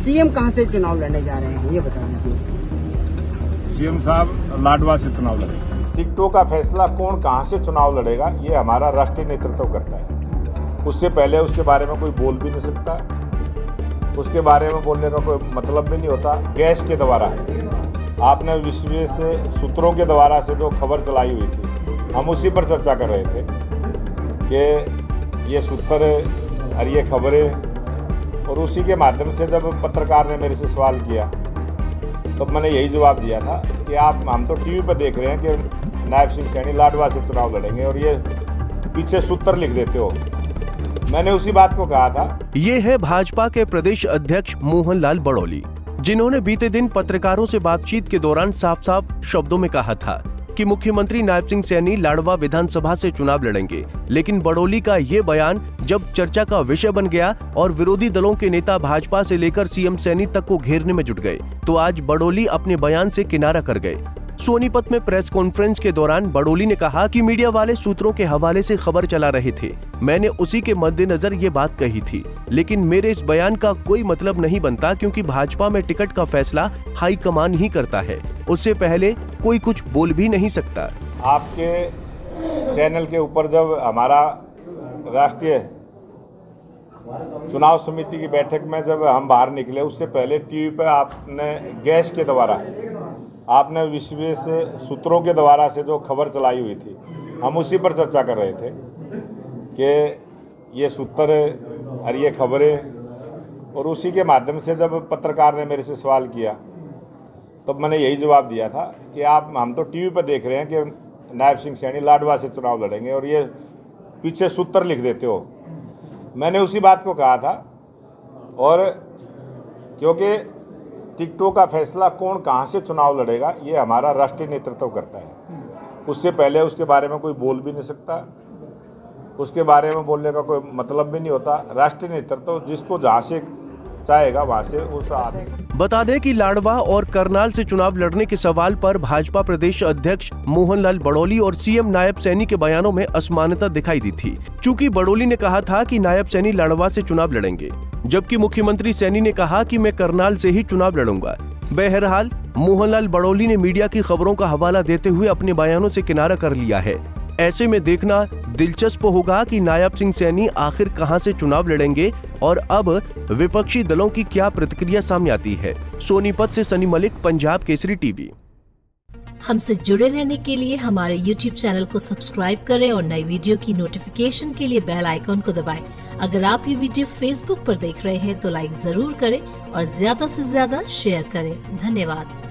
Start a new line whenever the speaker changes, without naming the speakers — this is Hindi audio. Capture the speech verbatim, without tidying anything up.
सीएम कहां से चुनाव लड़ने जा रहे हैं ये बता दीजिए।
सीएम साहब लाडवा से चुनाव लड़ेंगे। टिकटों का फैसला कौन कहां से चुनाव लड़ेगा ये हमारा राष्ट्रीय नेतृत्व करता है। उससे पहले उसके बारे में कोई बोल भी नहीं सकता, उसके बारे में बोलने का कोई मतलब भी नहीं होता। गैस के द्वारा आपने विश्व से सूत्रों के द्वारा से जो खबर चलाई हुई थी, हम उसी पर चर्चा कर रहे थे कि ये सूत्र और ये खबरें, और उसी के माध्यम से जब पत्रकार ने मेरे से सवाल किया तो मैंने यही जवाब दिया था कि आप हम तो टीवी पर देख रहे हैं कि नायब सिंह सैनी लाडवा से चुनाव लड़ेंगे और ये पीछे सूत्र लिख देते हो। मैंने उसी बात को कहा था।
ये है भाजपा के प्रदेश अध्यक्ष मोहन लाल बड़ौली, जिन्होंने बीते दिन पत्रकारों से बातचीत के दौरान साफ साफ शब्दों में कहा था कि मुख्यमंत्री नायब सिंह सैनी लाडवा विधानसभा से चुनाव लड़ेंगे। लेकिन बड़ौली का ये बयान जब चर्चा का विषय बन गया और विरोधी दलों के नेता भाजपा से लेकर सीएम सैनी तक को घेरने में जुट गए, तो आज बड़ौली अपने बयान से किनारा कर गए। सोनीपत में प्रेस कॉन्फ्रेंस के दौरान बड़ौली ने कहा कि मीडिया वाले सूत्रों के हवाले से खबर चला रहे थे, मैंने उसी के मद्देनजर ये बात कही थी, लेकिन मेरे इस बयान का कोई मतलब नहीं बनता क्योंकि भाजपा में टिकट का फैसला हाईकमान ही करता है, उससे पहले कोई कुछ बोल भी नहीं सकता।
आपके चैनल के ऊपर जब हमारा राष्ट्रीय चुनाव समिति की बैठक में जब हम बाहर निकले, उससे पहले टीवी पर आपने गैस के द्वारा आपने विश्व से सूत्रों के द्वारा से जो खबर चलाई हुई थी, हम उसी पर चर्चा कर रहे थे कि ये सूत्र और ये खबरें, और उसी के माध्यम से जब पत्रकार ने मेरे से सवाल किया तो मैंने यही जवाब दिया था कि आप हम तो टीवी पर देख रहे हैं कि नायब सिंह सैनी लाडवा से चुनाव लड़ेंगे और ये पीछे सूत्र लिख देते हो। मैंने उसी बात को कहा था। और क्योंकि टिकटों का फैसला कौन कहां से चुनाव लड़ेगा ये हमारा राष्ट्रीय नेतृत्व करता है। उससे पहले उसके बारे में कोई बोल भी नहीं सकता, उसके बारे में बोलने का कोई मतलब भी नहीं होता। राष्ट्रीय नेतृत्व जिसको जहां से चाहेगा वहां से उस आदेश।
बता दें कि लाडवा और करनाल से चुनाव लड़ने के सवाल पर भाजपा प्रदेश अध्यक्ष मोहन लाल बड़ौली और सीएम नायब सैनी के बयानों में असमानता दिखाई दी थी। चूँकि बड़ौली ने कहा था कि नायब सैनी लाडवा से चुनाव लड़ेंगे, जबकि मुख्यमंत्री सैनी ने कहा कि मैं करनाल से ही चुनाव लड़ूंगा। बहरहाल मोहनलाल बड़ौली ने मीडिया की खबरों का हवाला देते हुए अपने बयानों से किनारा कर लिया है। ऐसे में देखना दिलचस्प होगा कि नायब सिंह सैनी आखिर कहां से चुनाव लड़ेंगे और अब विपक्षी दलों की क्या प्रतिक्रिया सामने आती है। सोनीपत से सनी मलिक, पंजाब केसरी टीवी।
हमसे जुड़े रहने के लिए हमारे यूट्यूब चैनल को सब्सक्राइब करें और नई वीडियो की नोटिफिकेशन के लिए बेल आइकॉन को दबाएं। अगर आप ये वीडियो फेसबुक पर देख रहे हैं तो लाइक जरूर करें और ज्यादा से ज्यादा शेयर करें। धन्यवाद।